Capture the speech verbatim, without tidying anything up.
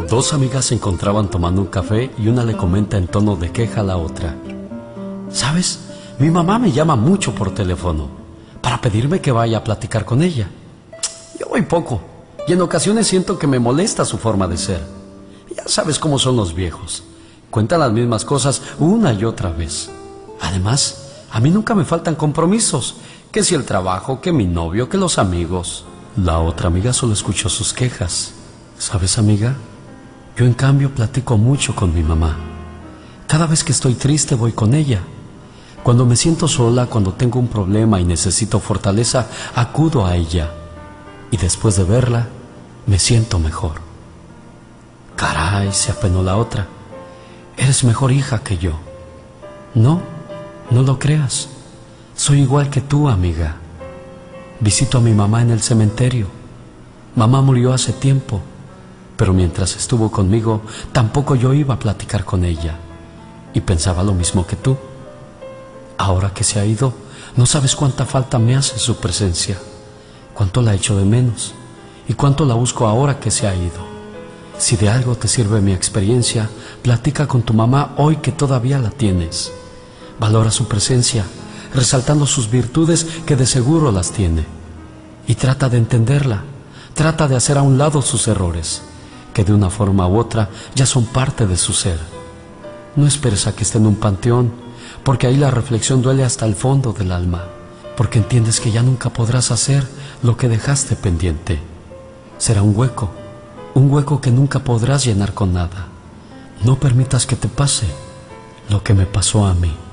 Dos amigas se encontraban tomando un café y una le comenta en tono de queja a la otra: ¿sabes? Mi mamá me llama mucho por teléfono para pedirme que vaya a platicar con ella. Yo voy poco y en ocasiones siento que me molesta su forma de ser. Ya sabes cómo son los viejos. Cuentan las mismas cosas una y otra vez. Además, a mí nunca me faltan compromisos. Que si el trabajo, que mi novio, que los amigos. La otra amiga solo escuchó sus quejas. ¿Sabes, amiga? Yo en cambio platico mucho con mi mamá. Cada vez que estoy triste voy con ella. Cuando me siento sola, cuando tengo un problema y necesito fortaleza, acudo a ella. Y después de verla, me siento mejor. Caray, se apenó la otra. Eres mejor hija que yo. No, no lo creas. Soy igual que tú, amiga. Visito a mi mamá en el cementerio. Mamá murió hace tiempo, pero mientras estuvo conmigo, tampoco yo iba a platicar con ella. Y pensaba lo mismo que tú. Ahora que se ha ido, no sabes cuánta falta me hace su presencia, cuánto la echo de menos y cuánto la busco ahora que se ha ido. Si de algo te sirve mi experiencia, platica con tu mamá hoy que todavía la tienes. Valora su presencia, resaltando sus virtudes que de seguro las tiene. Y trata de entenderla, trata de hacer a un lado sus errores, que de una forma u otra ya son parte de su ser. No esperes a que esté en un panteón, porque ahí la reflexión duele hasta el fondo del alma, porque entiendes que ya nunca podrás hacer lo que dejaste pendiente. Será un hueco, un hueco que nunca podrás llenar con nada. No permitas que te pase lo que me pasó a mí.